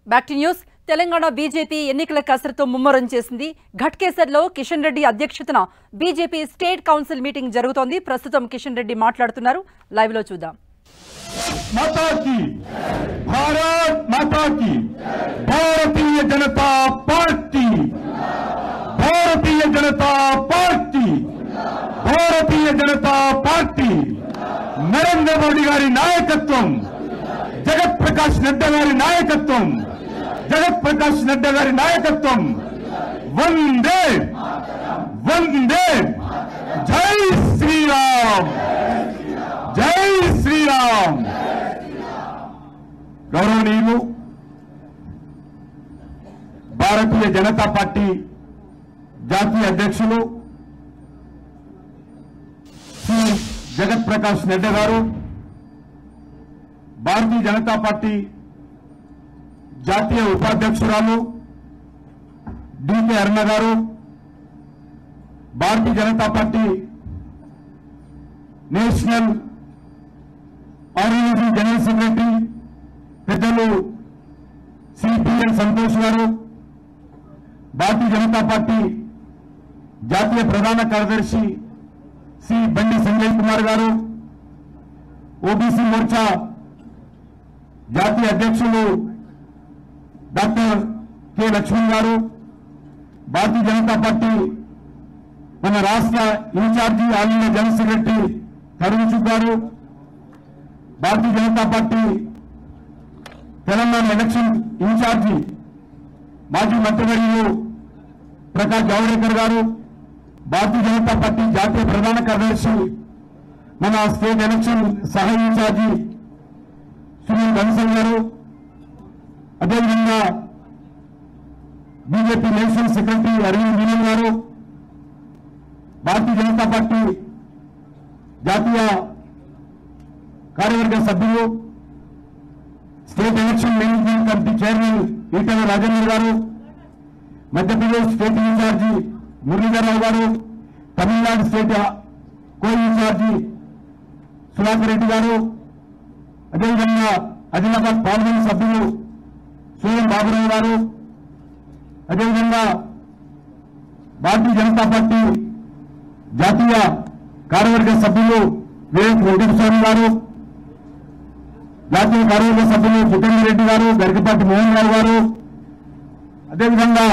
Back to news. Telangana BJP ఎన్నికల కసరత్తు ముమ్మరం చేసింది. ఘట్కేసర్లో కిషన్ రెడ్డి అధ్యక్షతన బీజేపీ స్టేట్ కౌన్సిల్ మీటింగ్ జరుగుతోంది. ప్రస్తుతం కిషన్ రెడ్డి మాట్లాడుతున్నారు. లైవ్ లో చూద్దాం. మాతాకి భారత్ మాతాకి Bharatiya Janata party Bharatiya Janata party Bharatiya Janata party Narendra Modi గారి నాయకత్వం, జగత్ ప్రకాష్ నడ్డా గారి నాయకత్వం, జగత్ ప్రకాష్ నడ్డా గారి నాయకత్వం. వందే వందే జై శ్రీరామ్, జై శ్రీరామ్. గౌరవనీయులు భారతీయ జనతా పార్టీ జాతీయ అధ్యక్షులు శ్రీ జగత్ ప్రకాష్ నడ్డా గారు, భారతీయ జనతా పార్టీ జాతీయ ఉపాధ్యక్షురాలు డికే అరుణ గారు, Bharatiya Janata party national organising general secretary పెద్దలు శ్రీ పిఎన్ సంతోష్ గారు, భారతీయ జనతా పార్టీ జాతీయ ప్రధాన కార్యదర్శి శ్రీ బండి సంజయ్ కుమార్ గారు, ఓబీసీ మోర్చా జాతీయ అధ్యక్షులు డాక్టర్ కె లక్ష్మణ్ గారు, భారతీయ జనతా పార్టీ మన రాష్ట్ర incharge all India general secretary Tarun Chugh గారు, Bharatiya Janata party Telangana election incharge మాజీ మంత్రివర్యులు ప్రకాష్ జావడేకర్ గారు, భారతీయ జనతా పార్టీ జాతీయ ప్రధాన కార్యదర్శి మన స్టేట్ ఎలక్షన్ సహ ఇన్ఛార్జి సునీల్ బన్సల్ గారు, అదేవిధంగా BJP national secretary Arvind Menon గారు, భారతీయ జనతా పార్టీ జాతీయ కార్యవర్గ సభ్యులు state election management committee chairman Etela Rajender గారు, మధ్యప్రదేశ్ స్టేట్ ఇన్ఛార్జి మురళీధరరావు గారు, Tamil Nadu state co incharge Sudhakar Reddy గారు, అదేవిధంగా ఆదిలాబాద్ పార్లమెంట్ సభ్యులు సోయం బాబురావు గారు, అదేవిధంగా భారతీయ జనతా పార్టీ జాతీయ కార్యవర్గ సభ్యులు వివేక్ వెంకటస్వామి గారు, జాతీయ కార్యవర్గ సభ్యులు జితేందర్ రెడ్డి గారు, గరికపాటి మోహన్ రావు గారు, అదేవిధంగా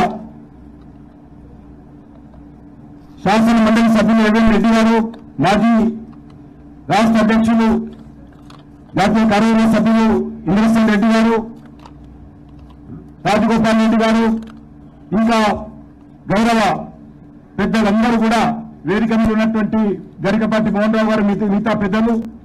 శాసన మండలి సభ్యులు రేవంత్ రెడ్డి గారు, మాజీ రాష్ట్ర అధ్యక్షులు జాతీయ కార్యవర్గ సభ్యులు ఇంద్రసేన్ రెడ్డి గారు, రాజగోపాల్ రెడ్డి గారు, ఇంకా గౌరవ పెద్దలందరూ కూడా వేదిక మీద ఉన్నటువంటి గరికపాటి మోహన్ రావు గారు మిగతా పెద్దలు